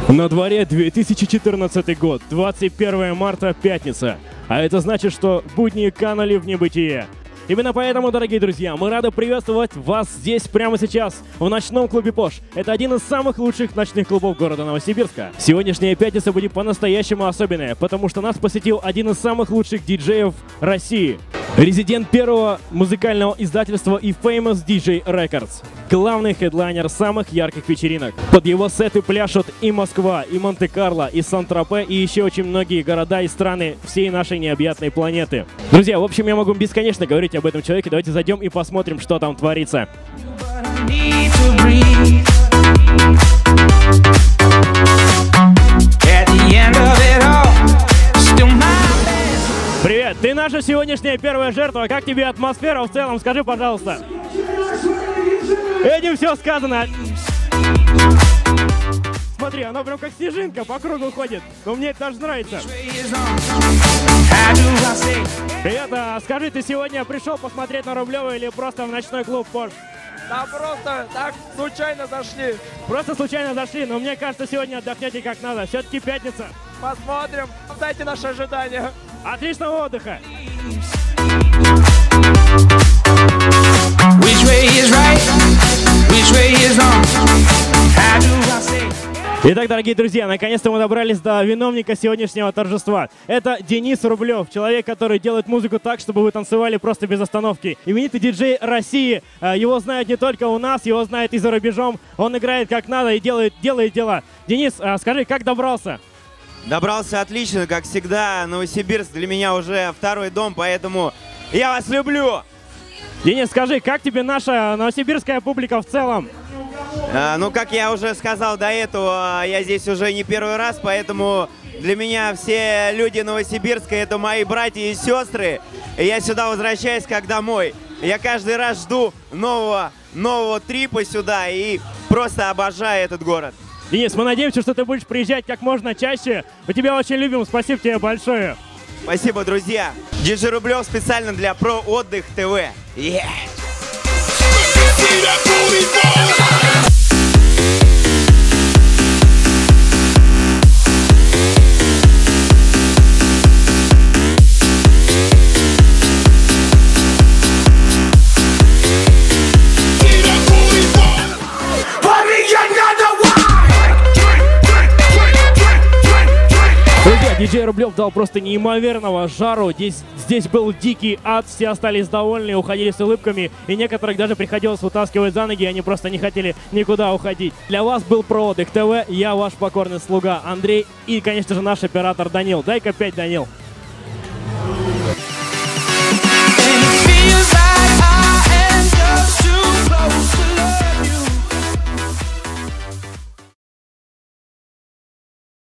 На дворе 2014 год, 21 марта, пятница. А это значит, что будни канули в небытие. Именно поэтому, дорогие друзья, мы рады приветствовать вас здесь прямо сейчас, в ночном клубе Posh. Это один из самых лучших ночных клубов города Новосибирска. Сегодняшняя пятница будет по-настоящему особенная, потому что нас посетил один из самых лучших диджеев России. Резидент первого музыкального издательства и Famous DJ Records. Главный хедлайнер самых ярких вечеринок. Под его сеты пляшут и Москва, и Монте-Карло, и Сан-Тропе, и еще очень многие города и страны всей нашей необъятной планеты. Друзья, в общем, я могу бесконечно говорить об этом человеке. Давайте зайдем и посмотрим, что там творится. Привет, ты наша сегодняшняя первая жертва. Как тебе атмосфера в целом? Скажи, пожалуйста. Этим все сказано. Смотри, оно прям как снежинка по кругу ходит. Но мне это даже нравится. Привет, скажи, ты сегодня пришел посмотреть на Рублева или просто в ночной клуб Posh? Да просто так случайно зашли. Просто случайно зашли, но мне кажется, сегодня отдохнете как надо. Все-таки пятница. Посмотрим. Дайте наши ожидания. Отличного отдыха! Итак, дорогие друзья, наконец-то мы добрались до виновника сегодняшнего торжества. Это Денис Рублев, человек, который делает музыку так, чтобы вы танцевали просто без остановки. Именитый диджей России. Его знают не только у нас, его знают и за рубежом. Он играет как надо и делает дела. Денис, скажи, как добрался? Добрался отлично, как всегда. Новосибирск для меня уже второй дом, поэтому я вас люблю. Денис, скажи, как тебе наша новосибирская публика в целом? Ну, как я уже сказал до этого, я здесь уже не первый раз, поэтому для меня все люди Новосибирска — это мои братья и сестры. И я сюда возвращаюсь как домой. Я каждый раз жду нового трипа сюда и просто обожаю этот город. Денис, мы надеемся, что ты будешь приезжать как можно чаще. Мы тебя очень любим. Спасибо тебе большое. Спасибо, друзья. Диджей Рублев специально для Про Отдых ТВ. Yeah. Диджей Рублев дал просто неимоверного жару. Здесь был дикий ад, все остались довольны, уходили с улыбками, и некоторых даже приходилось вытаскивать за ноги, они просто не хотели никуда уходить. Для вас был Про Отдых ТВ, я ваш покорный слуга Андрей и, конечно же, наш оператор Данил. Дай-ка 5, Данил.